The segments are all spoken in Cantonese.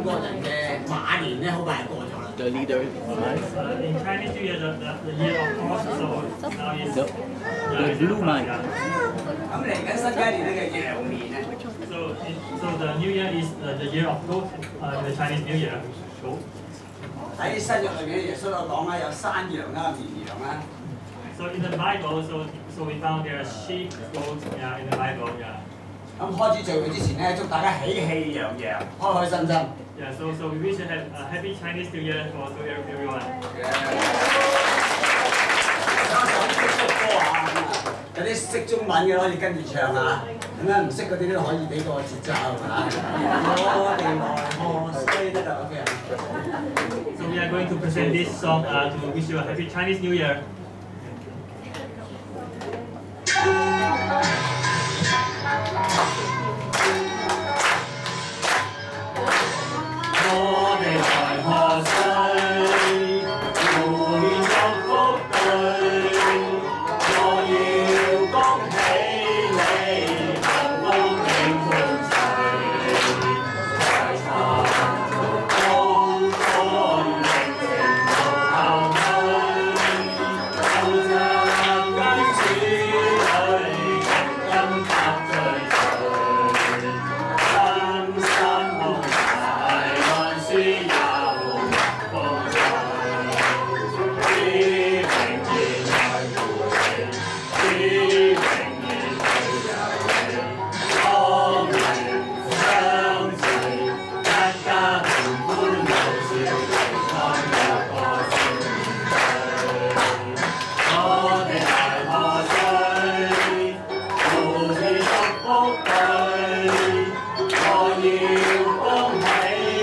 國人嘅馬年咧，好快就過咗啦。 The leader. In Chinese New Year, the year of horse, so now is The blue month. 咁嚟緊新嘅一年咧嘅羊年咧， so the New Year is the year of goat, the Chinese New Year. Goat. 喺新約裏面，耶穌有講啦，有山羊啦、綿羊啦。 So in the Bible, so we found there are sheep, goats, yeah, in the Bible, yeah. 咁開始聚會之前咧，祝大家喜氣洋洋，開開心心。 Yeah, so we wish to have a happy Chinese New Year for everyone. 歌啊，有啲識中文嘅可以跟住唱啊，咁樣唔識嗰啲都可以俾個節奏啊。我哋來賀歲得啦 ，OK 啊。 So we are going to present this song to wish you a happy Chinese New Year. 我哋來賀歲，互獻祝福對，我要恭喜你，幸福永伴隨，財財高官榮情無後退，就像跟主裏金發最隨，生生無書有風趣，知永遠愛護你，知永遠對人你，光明相隨，一家團歡樂笑，安樂個笑面對。我哋來賀歲，互獻祝福對，我要恭喜。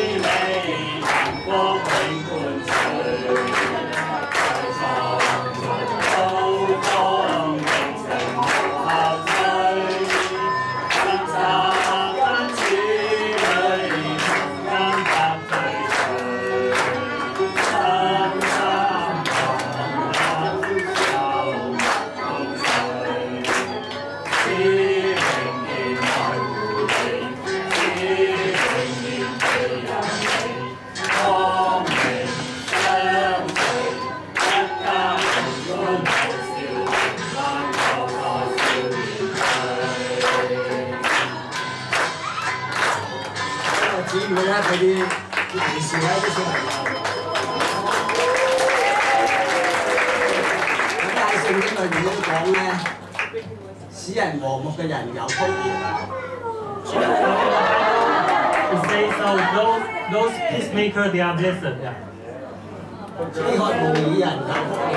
光永伴隨，財財高光榮情無後退，新插跟主裏金發最隨，身心同樂受共隨，知永遠愛護你，知永遠對人你。 光明相隨，一家團歡樂笑，安個個笑面對。嗰個姊妹咧，佢啲提示咧啲小朋友，咁喺聖經裏面都講咧，使人和睦嘅人有福了。 It says so those peacemakers they are blessed. Yeah. 只渴慕義人有福了。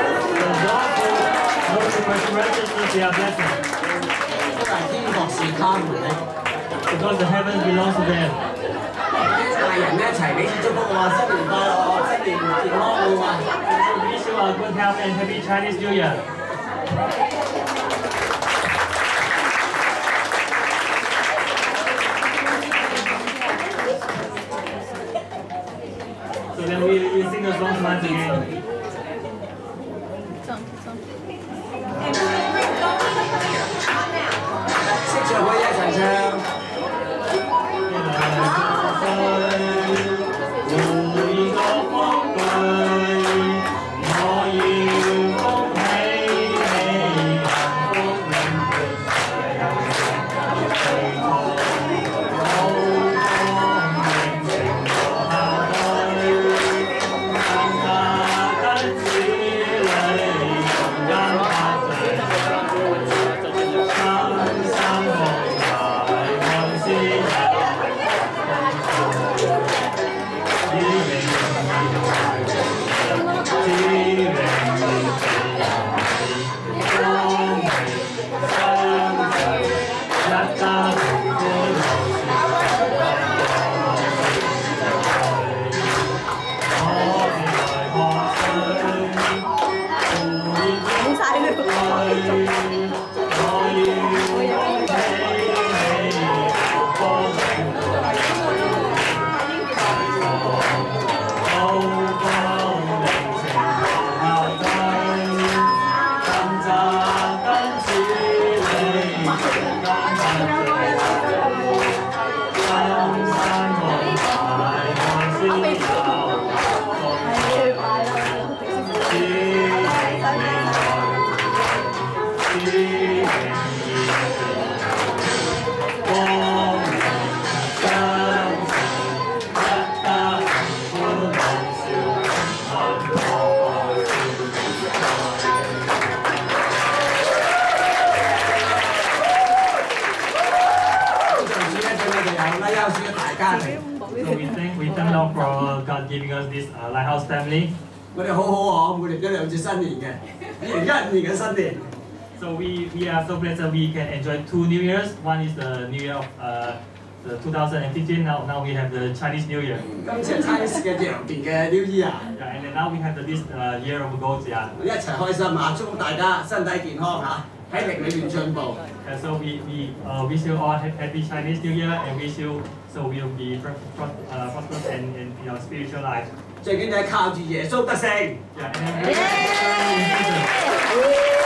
Those who pursue righteousness they are blessed. 因為天國是他們的。 Because the heavens belongs to them. 大人一齊俾祝福我，新年快樂，新年健康好嘛 Wish you a good health and happy Chinese New Year. So then we sing the song once again. 識唱可以一齊唱。 So we thank Lord for God giving us this Lighthouse family. 我哋好好嗬，每年都兩次新年嘅，2015年嘅新年。 So we are so blessed that we can enjoy 2 New Years. One is the New Year of the 2015. Now we have the Chinese New Year. 今次係 Chinese 嘅羊年嘅 New Year。 Yeah, and then now we have this Year of Goat. Yeah. 一齊開心啊！祝福大家身體健康嚇，喺靈裏面進步。 And so we wish you all happy Chinese New Year and wish you so we'll be prosperous in your spiritual life. 最緊要係靠住耶穌得勝。 Yeah, and then